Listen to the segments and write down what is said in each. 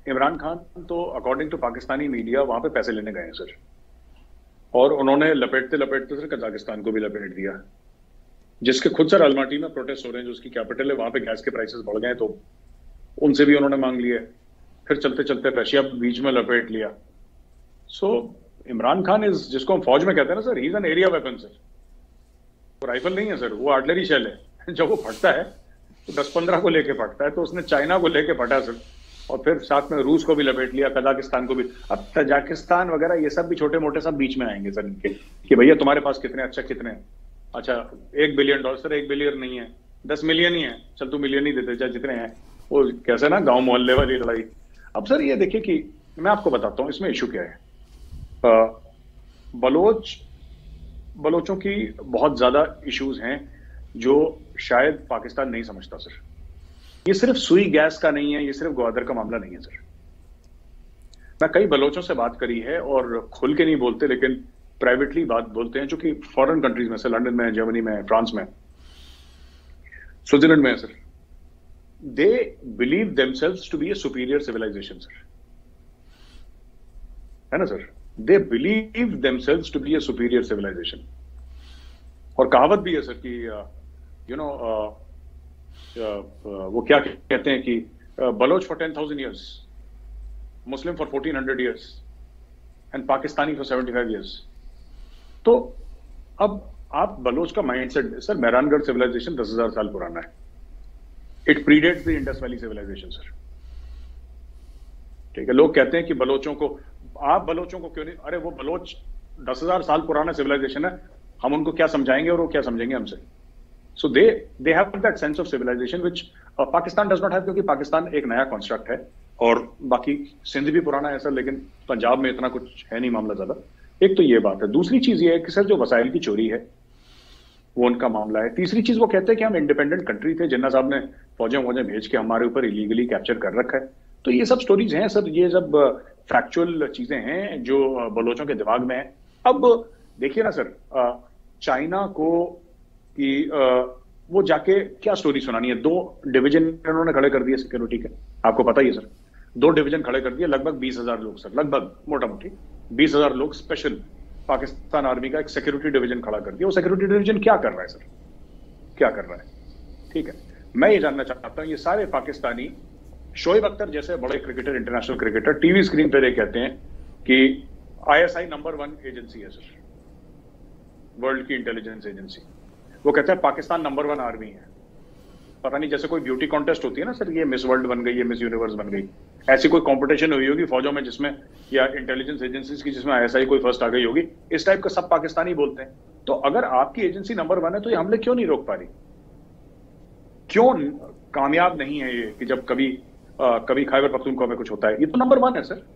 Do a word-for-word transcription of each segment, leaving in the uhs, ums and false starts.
इमरान खान तो according to Pakistani media वहां पे पैसे लेने गए हैं सर, और उन्होंने लपेटते लपेटते सर कजाकिस्तान को भी लपेट दिया, जिसके खुद सर अलमाटी में प्रोटेस्ट हो रहे हैं, जो उसकी कैपिटल है, वहां पे गैस के प्राइसेस बढ़ गए तो उनसे भी उन्होंने मांग लिए। फिर चलते चलते रशिया बीच में लपेट लिया। So so, Imran Khan is, जिसको हम फौज में कहते हैं ना sir, he is an area weapon sir. वो राइफल नहीं है सर, वो आर्टिलरी शेल है। जब वो फटता है तो दस पंद्रह को लेके फटता है, तो उसने चाइना को लेके फटा सर, और फिर साथ में रूस को भी लपेट लिया, कजाकिस्तान को भी। अब तजाकिस्तान वगैरह ये सब भी छोटे मोटे सब बीच में आएंगे सर इनके, कि भैया तुम्हारे पास कितने, अच्छा कितने, अच्छा एक बिलियन डॉलर। सर एक बिलियन नहीं है, दस मिलियन ही है, चल तू मिलियन ही देते चाहे जितने हैं। वो कैसे ना गांव मोहल्ले वाली लड़ाई। अब सर ये देखिए कि मैं आपको बताता हूं इसमें इशू क्या है। आ, बलोच बलोचों की बहुत ज्यादा इश्यूज हैं जो शायद पाकिस्तान नहीं समझता सर। ये सिर्फ सुई गैस का नहीं है, ये सिर्फ ग्वादर का मामला नहीं है सर। मैं कई बलोचों से बात करी है, और खुल के नहीं बोलते लेकिन प्राइवेटली बात बोलते हैं, जो कि फॉरेन कंट्रीज में से, लंदन में, जर्मनी में, फ्रांस में, स्विट्जरलैंड में है sir. They believe themselves to be a superior civilization sir, है ना sir. They believe themselves to be a superior civilization. और कहावत भी है सर कि यू नो वो क्या कहते हैं कि Baloch for ten thousand years, Muslim for fourteen hundred years, and Pakistani for seventy five years. तो अब आप बलोच का माइंडसेट सर, मेहरानगढ़ सिविलाइजेशन दस हजार साल पुराना है। It predates the Indus valley civilization sir. ठीक है, लोग कहते हैं कि बलोचों को, आप बलोचों को क्यों नहीं, अरे वो बलोच दस हजार साल पुराना सिविलाइजेशन है, हम उनको क्या समझाएंगे और वो क्या समझेंगे हमसे। So they they have that sense of civilization which Pakistan does not have, क्योंकि पाकिस्तान एक नया कॉन्स्ट्रक्ट है, और बाकी सिंध भी पुराना है सर, लेकिन पंजाब में इतना कुछ है नहीं मामला ज्यादा। एक तो ये बात है। दूसरी चीज ये है कि सर जो वसाइल की चोरी है वो उनका मामला है। तीसरी चीज, वो कहते हैं कि हम इंडिपेंडेंट कंट्री थे, जिन्ना साहब ने फौजें वौजें भेज के हमारे ऊपर इलीगली कैप्चर कर रखा है। तो ये सब स्टोरीज हैं सर, ये सब फैक्चुअल चीजें हैं जो बलोचों के दिमाग में है। अब देखिए ना सर, चाइना को कि वो जाके क्या स्टोरी सुनानी है। दो डिवीजन उन्होंने खड़े कर दिए सिक्योरिटी के, आपको पता ही है सर। दो डिवीजन खड़े कर दिए, लगभग बीस हजार लोग सर, लगभग मोटा मोटी बीस हजार लोग, स्पेशल पाकिस्तान आर्मी का एक सिक्योरिटी डिवीजन खड़ा कर दिया। वो सिक्योरिटी डिवीजन क्या कर रहा है सर, क्या कर रहा है? ठीक है, मैं ये जानना चाहता हूं, ये सारे पाकिस्तानी, शोएब अख्तर जैसे बड़े cricketer, international cricketer, TV screen पर ये कहते हैं कि आईएसआई नंबर वन एजेंसी है सर, वर्ल्ड की इंटेलिजेंस एजेंसी। वो कहते हैं पाकिस्तान नंबर वन आर्मी है। पता नहीं, जैसे कोई ब्यूटी कॉन्टेस्ट होती है ना सर, ये मिस वर्ल्ड बन गई, ये मिस यूनिवर्स बन गई, ऐसी कोई कंपटीशन हुई होगी फौजों में जिसमें, या इंटेलिजेंस एजेंसीज की, जिसमें आईएसआई कोई फर्स्ट आ गई होगी। इस टाइप का सब पाकिस्तानी बोलते हैं। तो अगर आपकी एजेंसी नंबर वन है तो ये हमले क्यों नहीं रोक पा रही? क्यों कामयाब नहीं है ये कि जब कभी आ, कभी खैबर पख्तूनख्वा में कुछ होता है? ये तो नंबर वन है सर।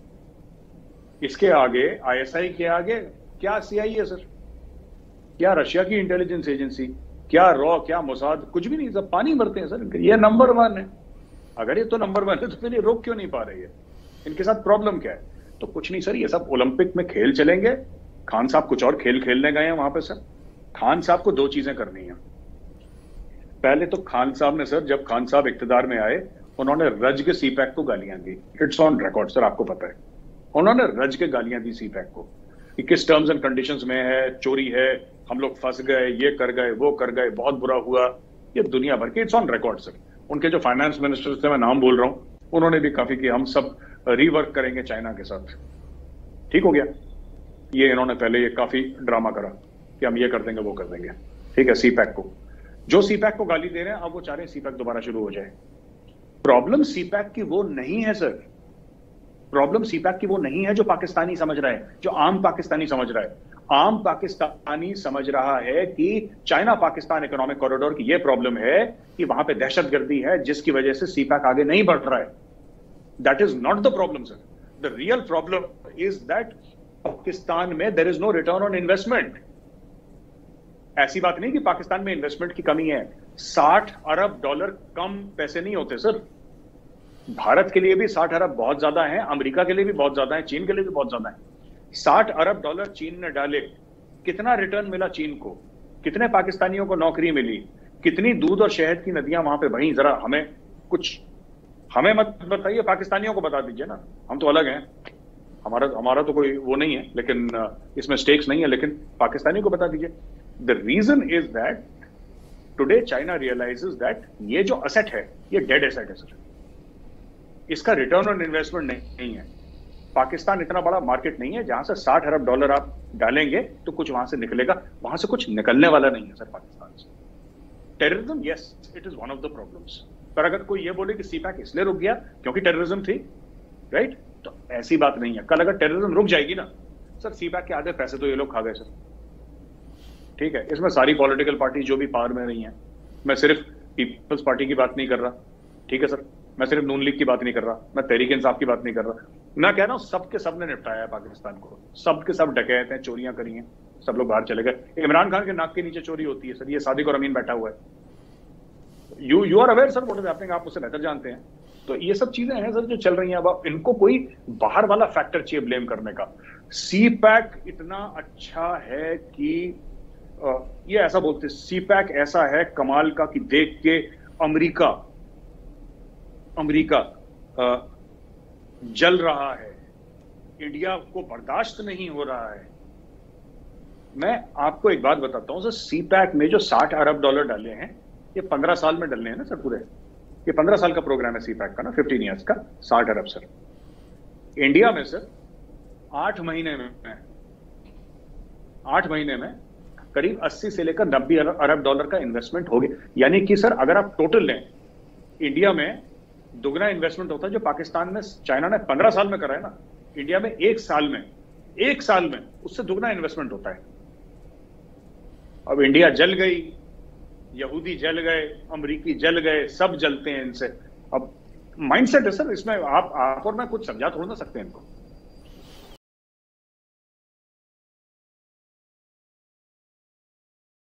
इसके आगे, आईएसआई के आगे क्या सीआईए है सर, क्या रशिया की इंटेलिजेंस एजेंसी, क्या रॉ, क्या मोसाद, कुछ भी नहीं, सब पानी भरते हैं सर। ये नंबर वन है। अगर ये तो नंबर वन है तो फिर ये रोक क्यों नहीं पा रही है? इनके साथ प्रॉब्लम क्या है? तो कुछ नहीं सर, ये सब ओलंपिक में खेल चलेंगे। खान साहब कुछ और खेल खेलने गए हैं वहां पे सर। खान साहब को दो चीजें करनी है। पहले तो खान साहब ने सर, जब खान साहब इख्तिदार में आए, उन्होंने रज के सीपैक को गालियां दी। इट्स ऑन रिकॉर्ड सर, आपको पता है। उन्होंने रज के गालियां दी सीपैक को कि किस टर्म्स एंड कंडीशंस में है, चोरी है, हम लोग फंस गए, ये कर गए, वो कर गए, बहुत बुरा हुआ, ये दुनिया भर के, इट्स ऑन रिकॉर्ड सर। उनके जो फाइनेंस मिनिस्टर थे, मैं नाम बोल रहा हूं, उन्होंने भी काफी कि हम सब रीवर्क करेंगे चाइना के साथ। ठीक हो गया। ये इन्होंने पहले ये काफी ड्रामा करा कि हम ये कर देंगे, वो कर देंगे। ठीक है, सीपैक को, जो सीपैक को गाली दे रहे हैं, अब वो चाह रहे हैं सीपैक दोबारा शुरू हो जाए। प्रॉब्लम सीपैक की वो नहीं है सर, प्रॉब्लम सीपैक की वो नहीं है जो पाकिस्तानी समझ रहा है, जो आम पाकिस्तानी समझ रहा है। आम पाकिस्तानी समझ रहा है कि चाइना पाकिस्तान इकोनॉमिक कॉरिडोर की ये प्रॉब्लम है कि वहां पे दहशतगर्दी है, जिसकी वजह से सीपैक आगे नहीं बढ़ रहा है। That is not the problem sir. The real problem is that Pakistan में there is no return on investment. ऐसी बात नहीं कि पाकिस्तान में इन्वेस्टमेंट की कमी है। साठ अरब डॉलर कम पैसे नहीं होते सर। भारत के लिए भी साठ अरब बहुत ज्यादा है, अमेरिका के लिए भी बहुत ज्यादा है, चीन के लिए भी बहुत ज्यादा है। साठ अरब डॉलर चीन ने डाले, कितना रिटर्न मिला चीन को? कितने पाकिस्तानियों को नौकरी मिली? कितनी दूध और शहद की नदियां वहां पे बही? जरा हमें कुछ हमें मत बताइए, पाकिस्तानियों को बता दीजिए ना, हम तो अलग हैं, हमारा हमारा तो कोई वो नहीं है, लेकिन इसमें स्टेक्स नहीं है, लेकिन पाकिस्तानियों को बता दीजिए। The reason is that today China realizes that ये जो असेट है ये डेड एसेट है सर, इसका रिटर्न ऑन इन्वेस्टमेंट नहीं है। पाकिस्तान इतना बड़ा मार्केट नहीं है जहां से साठ अरब डॉलर आप डालेंगे तो कुछ वहां से निकलेगा, वहां से कुछ निकलने वाला नहीं है सर पाकिस्तान से। Terrorism, yes it is one of the problems, पर अगर कोई ये बोले कि सीपैक इसलिए रुक गया क्योंकि टेररिज्म थी, राइट, तो ऐसी बात नहीं है। कल अगर टेररिज्म रुक जाएगी ना सर, सीपैक के आधे पैसे तो ये लोग खा गए सर, ठीक है। इसमें सारी पॉलिटिकल पार्टी जो भी पावर में रही हैं, मैं सिर्फ पीपल्स पार्टी की बात नहीं कर रहा, ठीक है सर, मैं सिर्फ नून लीग की बात नहीं कर रहा, मैं तहरीक इंसाफ की बात नहीं कर रहा, मैं कह रहा हूं सबके सब ने निपटाया है पाकिस्तान को, सबके सब डकैत हैं, चोरियां करी हैं, सब लोग बाहर चले गए। इमरान खान के नाक के नीचे चोरी होती है सर, ये सादिक और अमीन बैठा हुआ है, you you are aware sir what is happening, आप मुझसे बेहतर जानते हैं। तो ये सब चीजें हैं सर जो चल रही हैं। अब आप इनको कोई बाहर वाला फैक्टर चाहिए ब्लेम करने का। सी पैक इतना अच्छा है कि आ, ये ऐसा बोलते, सी पैक ऐसा है कमाल का कि देख के अमेरिका अमेरिका आ, जल रहा है, इंडिया को बर्दाश्त नहीं हो रहा है। मैं आपको एक बात बताता हूं सर, सी पैक में जो साठ अरब डॉलर डाले हैं ये पंद्रह साल में डलने हैं ना सर पूरे, ये पंद्रह साल का प्रोग्राम है सी पैक का ना, फिफ्टीन ईयर्स का, साठ अरब सर। इंडिया में सर आठ महीने में आठ महीने में करीब अस्सी से लेकर नब्बे अरब डॉलर का इन्वेस्टमेंट हो गया। यानी कि सर अगर आप टोटल लें, इंडिया में दुगना इन्वेस्टमेंट होता है जो पाकिस्तान में चाइना ने पंद्रह साल में करा है ना, इंडिया में एक साल में एक साल में उससे दुगना इन्वेस्टमेंट होता है। अब इंडिया जल गई, यहूदी जल गए, अमरीकी जल गए, सब जलते हैं इनसे। अब माइंडसेट है सर इसमें, आप आप और मैं कुछ समझा थोड़ा ना सकते हैं इनको।